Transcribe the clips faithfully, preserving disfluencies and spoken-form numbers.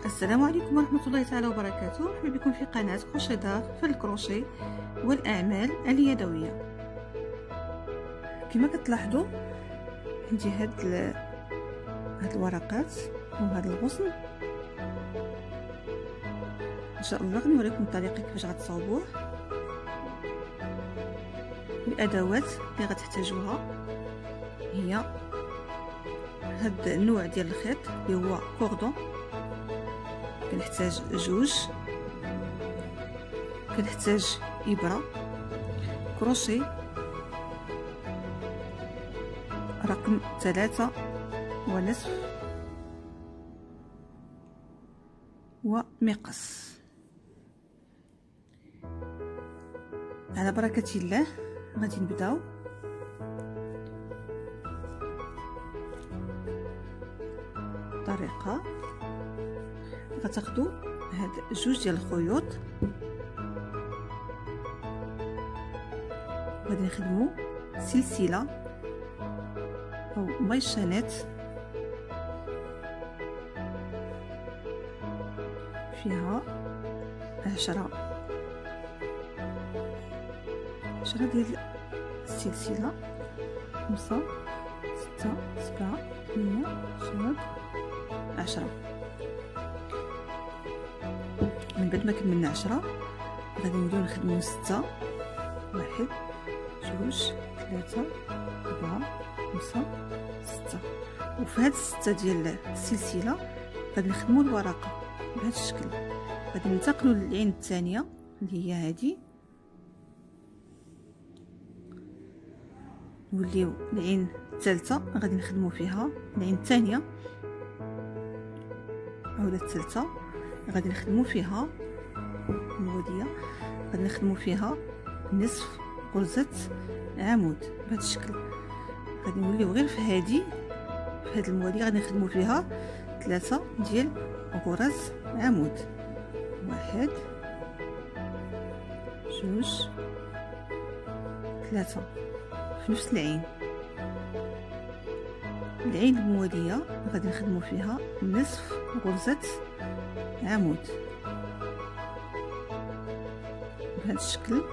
السلام عليكم ورحمة الله تعالى وبركاته. مرحبا بكم في قناة كروشي دار في الكروشي والأعمال اليدوية. كما كتلاحظوا عندي هاد ال... هاد الورقات وهاد الغصن. ان شاء الله غنوريكم الطريقة كيفاش غتصاوبوه. الادوات اللي غتحتاجوها هي هاد النوع ديال الخيط اللي هو كوردون. كنحتاج جوج، كنحتاج ابره، كروشي رقم ثلاثة ونصف، ومقص. على بركة الله غادي نبداو. طريقه غتاخدوا هاد جوج ديال الخيوط غادي نخدموا سلسله او ميشانات فيها عشرة عشرة ديال السلسله، خمسة ستة سبعة ثمانية عشرة عشرة. من بعد ما كملنا عشرة غادي نوليو نخدمو ستة، واحد جوج ثلاثة أربعة خمسة ستة. وفي هاد الستة ديال السلسلة غادي نخدمو الورقة بهذا الشكل. غادي ننتقلوا للعين الثانية اللي هي هادي، نوليو العين الثالثة غادي نخدمو فيها العين الثانية أو الثالثة غادي نخدمو فيها المودية، غادي نخدمو فيها نصف غرزة عمود بهذا الشكل. غادي نوليو غير في هذه في هذه المودية غادي نخدمو فيها ثلاثة ديال غرز عمود، واحد جوج ثلاثة في نفس العين. العين المودية غادي نخدمو فيها نصف غرزة عمود بهذا الشكل.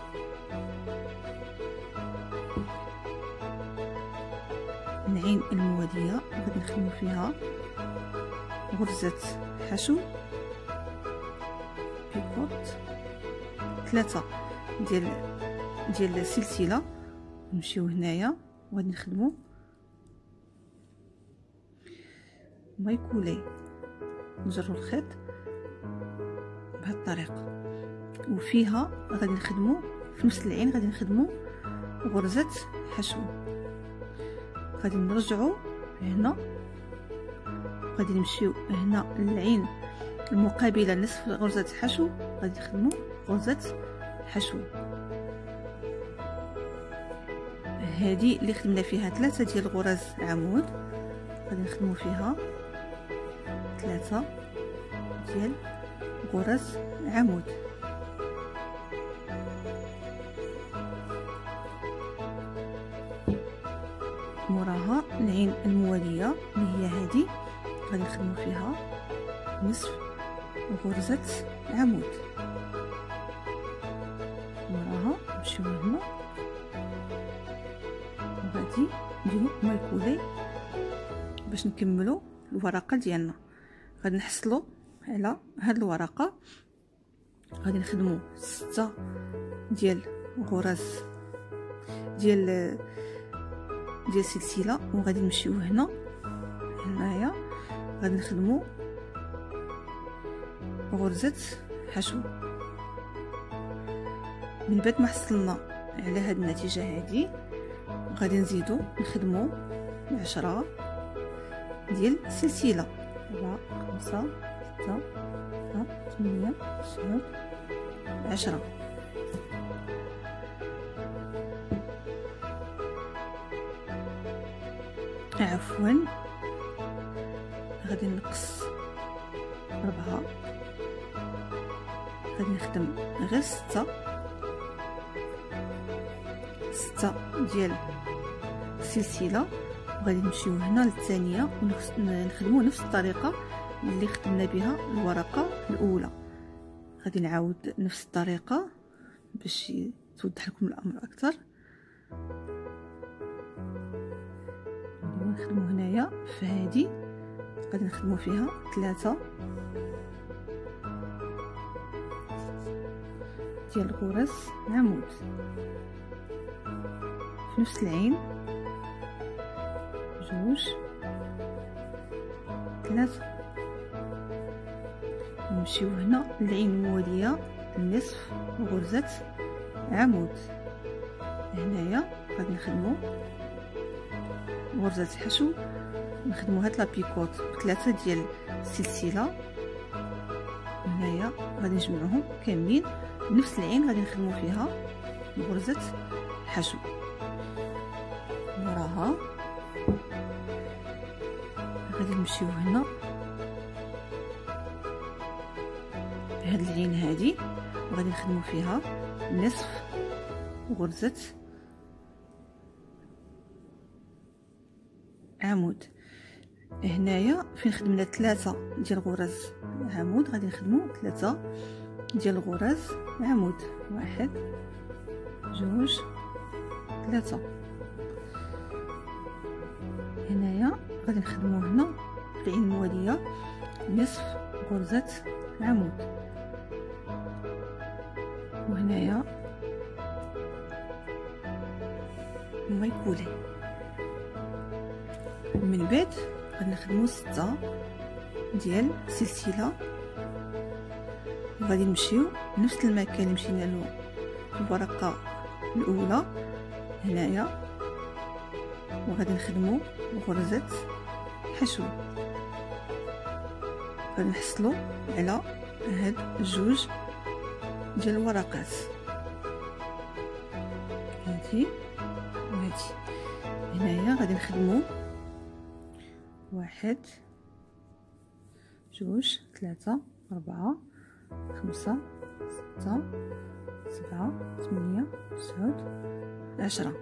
العين المودية غادي نخدمو فيها غرزة حشو بيكوت، ثلاثة ديال ديال السلسلة. نمشيو هنايا وغادي نخدمو مايكولي، نجرو الخيط بهذه الطريقه. وفيها غادي نخدمو في نفس العين غادي نخدمو غرزه حشو. غادي نرجعو هنا، غادي نمشيو هنا للعين المقابله نصف غرزه حشو، غادي نخدمو غرزه حشو. هذه اللي خدمنا فيها ثلاثه ديال غرز عمود، غادي نخدمو فيها ثلاثة ديال غرز عمود. موراها العين الموالية اللي هي هذه غادي نخدمو فيها نصف غرزة عمود. موراها نمشيو هنا وغادي نديرو مايكولي باش نكملو الورقه ديالنا. غادي نحصلوا على هاد الورقه، غادي نخدموا ستة ديال غرز ديال ديال السلسله، وغادي نمشيو هنا هنايا غادي نخدموا غرزه حشو. من بعد ما حصلنا على هاد النتيجه هذه غادي نزيدو نخدموا عشرة ديال السلسله، أربعة خمسة ستة سبعة ثمانية تسعة عشرة. عفوا غادي نقص أربعة، غادي نخدم غير ستة ستة ديال السلسله. وغادي نمشيو هنا للثانيه ونخدموا نفس الطريقه اللي خدمنا بها الورقه الاولى. غادي نعاود نفس الطريقه باش توضح لكم الامر اكثر. نخدمو هنايا في هذه، غادي نخدمو فيها ثلاثه ديال الغرز عمود في نفس العين، جوج ثلاثه. نمشيو هنا العين المواليه النصف غرزه عمود. هنايا غادي نخدمو غرزه حشو، نخدمو هاد لابيكوت بثلاثه ديال السلسله. هنايا غادي نجمعوهم كاملين نفس العين، غادي نخدمو فيها غرزه حشو. وراها غادي نمشيو هنا هاد العين هادي، وغادي نخدمو فيها نصف غرزه عمود. هنايا فين خدمنا ثلاثه ديال غرز عمود، غادي نخدمو ثلاثه ديال غرز عمود، واحد جوج ثلاثه. هنايا غادي نخدمو هنا في العين المواليه نصف غرزه عمود، وهنايا مايكولي. من بعد غادي نخدمو ستة ديال سلسله، وغادي نمشيو نفس المكان اللي مشينا له في الورقه الاولى هنايا، وغادي نخدمو غرزه حشو. غادي نحصلو على هاد جوج ديال الورقات، هادي وهادي. هنايا غادي نخدمو واحد جوج ثلاثة أربعة خمسة ستة سبعة ثمانية تسعة عشرة.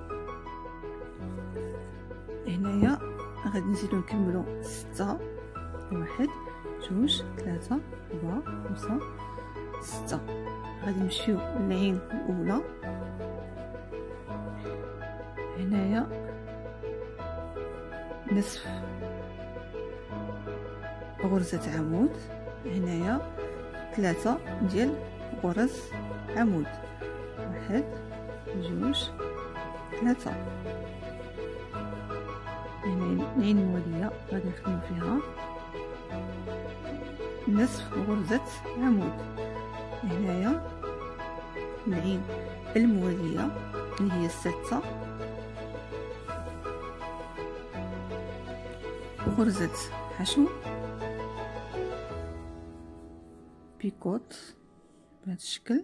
هنايا غادي نزيدو نكملو ستة، واحد جوج ثلاثة أربعة خمسة ستة. غادي نمشيو للعين الأولى. هنايا نصف غرزة عمود، هنايا ثلاثة ديال غرز عمود، واحد جوج ثلاثة. هنا العين الموالية غادي نخدمو فيها نصف غرزة عمود. هنايا العين الموالية اللي هي ستة، غرزة حشو بيكوت بهذا الشكل،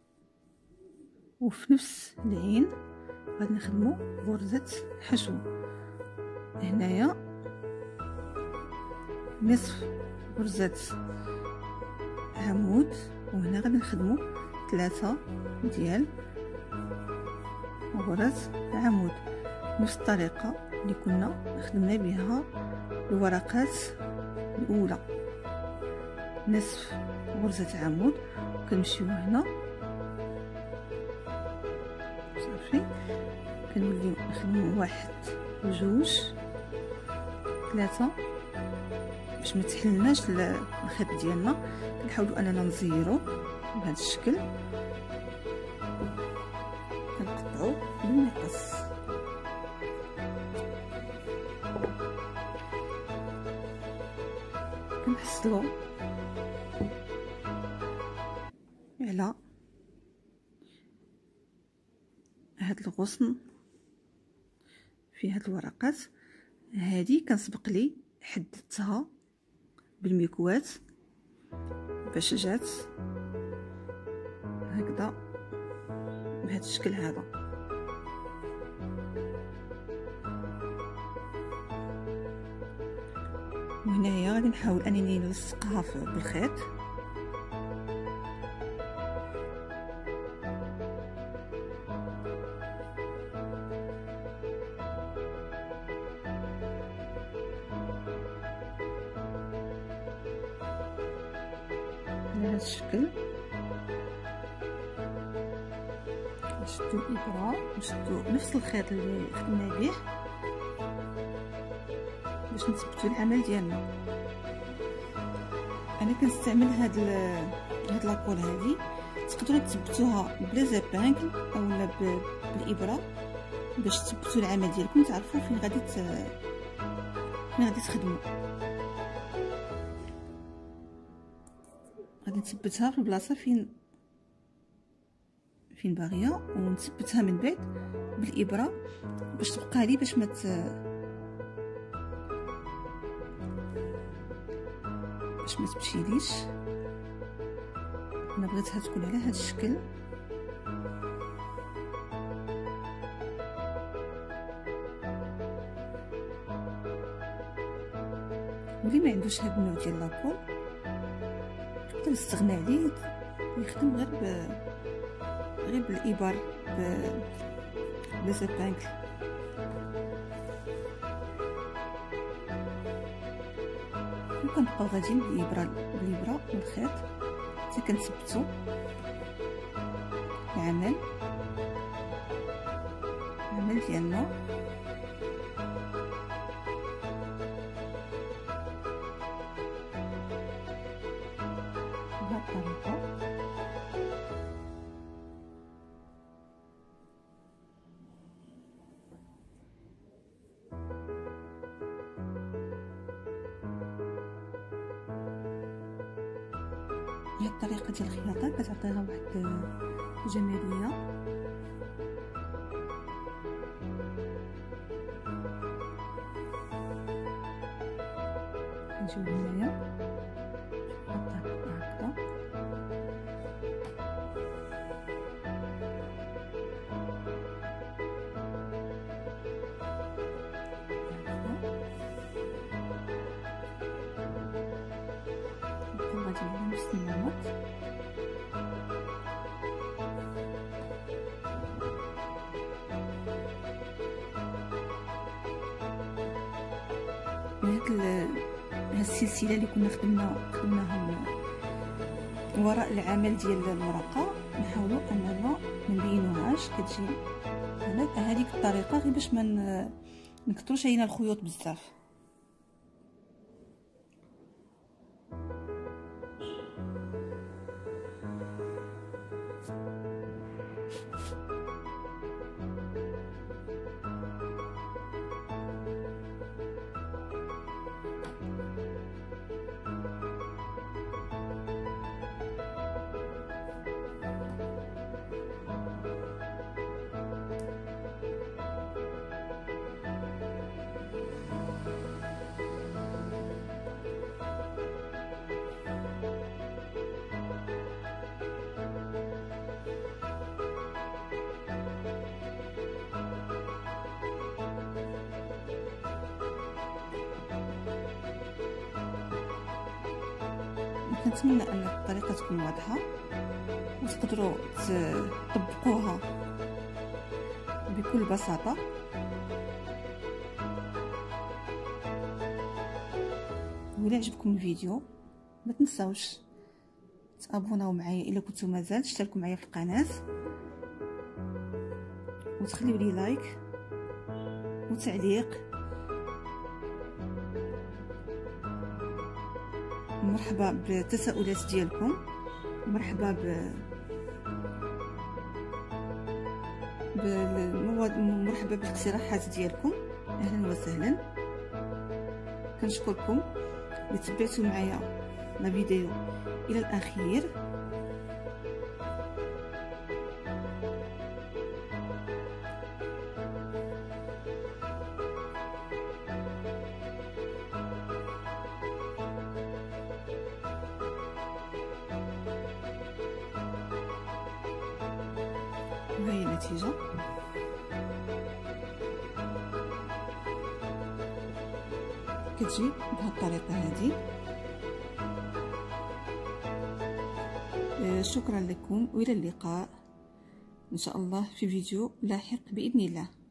وفي نفس العين غادي نخدمو غرزة حشو. هنايا نصف غرزة عمود، وهنا غادي نخدمو ثلاثة ديال غرز عمود نفس الطريقة اللي كنا خدمنا بها الورقات الاولى. نصف غرزة عمود، كنمشيو هنا صافي، كنوليو نخدمو واحد جوج ثلاثة باش ما تحلناش الخيط ديالنا. كنحاولوا اننا نزيرو بهذا الشكل، كنقطعو بالمقص. كنحصلو على هاد الغصن في هاد الورقات. هادي كنسبق لي حددتها بالمكوات باش جات هكذا بهذا الشكل هذا. وهنايا غادي نحاول انني نلصقها بالخيط. على هذا الشكل. نشدو الابره نشدو نفس الخيط اللي خدمنا به باش نثبتو العمل ديالنا. انا كنستعمل هاد هاد لاكول هادي، تقدروا تثبتوها بلا زابانكل اولا بالابره باش تثبتوا العمل ديالكم، تعرفوا فين غادي ت... فين غادي تخدموا. غادي نثبتها في البلاصه فين فين باغيه، ونثبتها من بعد بالابره باش تبقى لي باش ما ت... باش ما تمشيليش. انا بغيتها تكون على هذا الشكل. واللي ما عندوش هذا النوع ديال لاكول يقدر يستغنى عليه، يخدم غير ب غير بالابر بلا زابانكل. وكنبقاو غاديين بالابره بالابره والخيط حتى كنثبتو العمل العمل ديالنا. بهذه الطريقه. هاد الطريقه ديال الخياطه كتعطيها واحد الجماليه. نجيو هنايا الطريقه هكذا. غادي على نفس النمط. هاد هاد السلسله اللي كنا خدمنا خدمناها وراء العمل ديال الورقه، نحاولوا اننا ما نبينوهاش. كتجي هنا بهذيك الطريقه غير باش ما نكثروش علينا الخيوط بزاف. كنتمنى ان الطريقه تكون واضحه وتقدروا تطبقوها بكل بساطه. وإلا عجبكم الفيديو ما تنساوش تابوناو معايا الا كنتو مازال، تشتركوا معايا في القناه وتخليو لي لايك وتعليق. مرحبا بالتساؤلات ديالكم، مرحبا ب بالمواد، مرحبا بالاقتراحات ديالكم. اهلا وسهلا. كنشكركم اللي تبعتوا معايا لا فيديو الى الاخير. وهي النتيجة. كتجي بهذه الطريقة هذه. شكرا لكم والى اللقاء ان شاء الله في فيديو لاحق باذن الله.